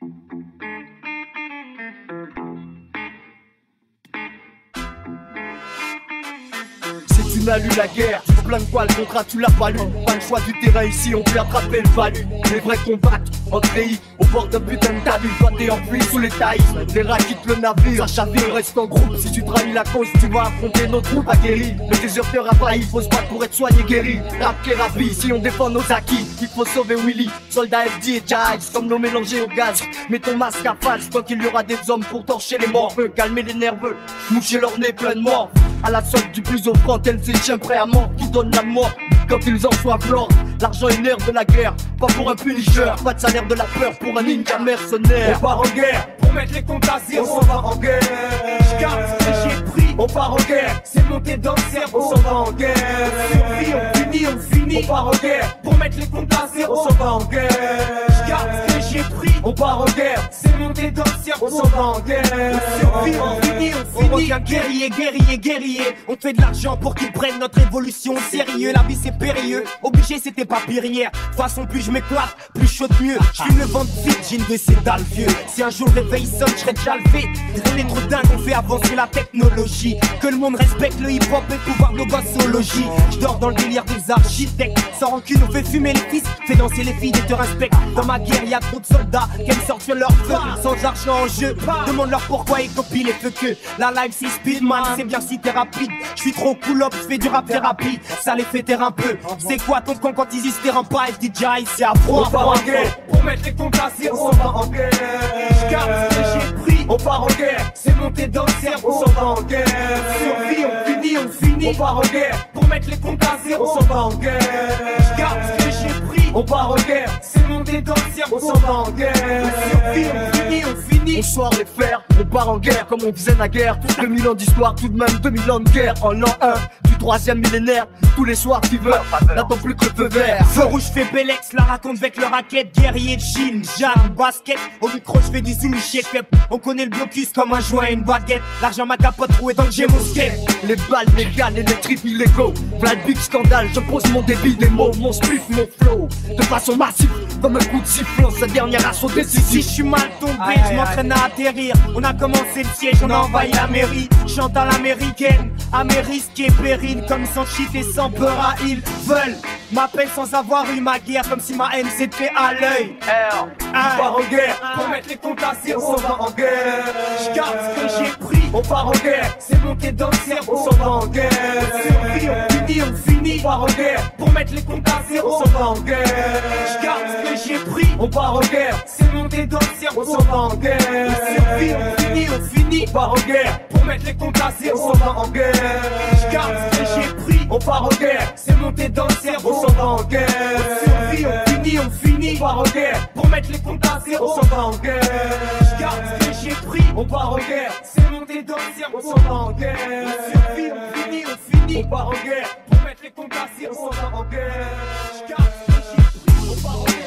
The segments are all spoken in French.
Si tu n'as lu la guerre, tu te plains quoi, le contrat tu l'as pas lu. Pas le choix du terrain ici, on peut attraper le valu. Les vrais combattent entre pays, au bord d'un putain de talus. Toi t'es enfui sous les tailles, les rats quittent le navire. Ça chavire, reste en groupe, si tu trahis la cause, tu vas affronter notre groupe aguerri. Le déserteur a failli, faut se battre pour être soigné, guéri. Rap thérapie, si on défend nos acquis, il faut sauver Willy. Soldat FD et Jive, comme nos mélangés au gaz. Mets ton masque à face, tant qu'il y aura des hommes pour torcher les morveux. Calmer les nerveux, moucher leur nez plein de morts. À la solde du plus offrant, tel ces chiens prêts à mort qui donnent la mort quand ils en soient l'or. L'argent est nerf de la guerre, pas pour un punisher. Pas de salaire de la peur pour un ninja mercenaire. On part en guerre pour mettre les comptes à zéro. On s'en va en guerre, j'garde ce que j'ai pris. On part en guerre, c'est monté dans le cerveau. On s'en va en guerre, on survit, on punit, on finit. On part en guerre pour mettre les comptes à zéro. On s'en va en guerre, j'garde ce que j'ai pris. On part en guerre, c'est monté dans le cerveau. On s'en va en guerre, on survit, on finit, on finit. On revient guerrier, guerrier, guerrier. On fait de l'argent pour qu'ils prennent notre évolution au sérieux. La vie c'est périlleux, obligé c'était pas pire hier. De toute façon plus je m'éclate, plus je saute mieux. J'fume le ventre vite, j'ai une de ces dalles vieux. Si un jour le réveil sonne, j'serais déjà levé. On est trop dingue, on fait avancer la technologie. Que le monde respecte le hip hop et pouvoir nos gosses au logis. J'dors dans le délire des architectes. Sans rancune on fait fumer les fils, fait danser les filles et te respecte. Dans ma guerre y'a trop de soldats qui aiment sortir leur feu. Sans argent en jeu, demande-leur pourquoi ils copient les feux que. La life c'est speedman, c'est bien si t'es rapide. J'suis trop cool up, j'fais du rap thérapie. Ça les fait taire un peu. C'est quoi ton camp quand ils se terrain pas FDJ, c'est à froid. On part en guerre pour mettre les comptes à zéro. On s'en va en guerre, j'garde ce que j'ai pris. On part en guerre, c'est monté dans le cerveau. On s'en va en guerre, on survit, on punit, on finit. On part en guerre pour mettre les comptes à zéro. On s'en va en guerre, j'garde ce que j'ai pris. On part en guerre, c'est monté dans le cerveau. On s'en va en guerre, on survit, on finit, on finit. Bonsoir les fers, on part en guerre comme on faisait naguère. 2000 ans d'histoire, tout de même 2000 ans de guerre. En l'an 1 du 3e millénaire, tous les soirs fever, n'attends plus que le feu vert. Feu rouge fait Bellex, la raconte avec le racket. Guerrier de Chine, Jeanne, basket. Au micro j'fais du zoom, shake up. On connaît le blocus comme un joint et une baguette. L'argent ma capote trouée tant que j'ai mon skate. Les balles légales et les trips illégaux. Plein de big scandale, je pose mon débit des mots. Mon spliff, mon flow, de façon massive, comme un coup de sifflant. Sa dernière assaut Si décisif. je suis mal tombé, je m'entraîne à atterrir. On a commencé le siège, on a envahi la mairie. Chante à l'américaine, à mes risques et périls. Comme sans cheat et sans peur à ils veulent m'appelle sans avoir eu ma guerre. Comme si ma haine c'était à l'œil. On part en guerre pour mettre les comptes à zéro. On s'en va en guerre, j'garde ce que j'ai pris. On part en guerre, c'est monté dans le cerveau. On s'en va en guerre, on survit, on punit, on finit. On part en guerre pour mettre les comptes à zéro. On s'en va en guerre, j'garde ce que j'ai pris. On part en guerre, c'est monté dans le cerveau. On s'en va en guerre, on survit, on finit, on finit. On part en guerre pour mettre les comptes à zéro. On s'en va en guerre, j'garde ce que j'ai pris. On part en guerre, c'est monté dans le cerveau. On s'en va en guerre, on survit, on punit, on finit. On part en guerre pour mettre les comptes à zéro. On s'en va en guerre, j'garde ce que j'ai pris. On part en guerre, c'est monté dans le cerveau. On s'en va en guerre, on survit, on finit, on finit. On part en guerre pour mettre les comptes à zéro. On s'en va en guerre, j'garde ce que j'ai pris. On part en guerre.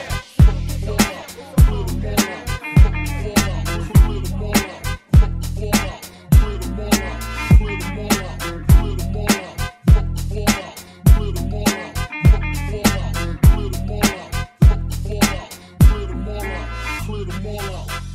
Clear them all out.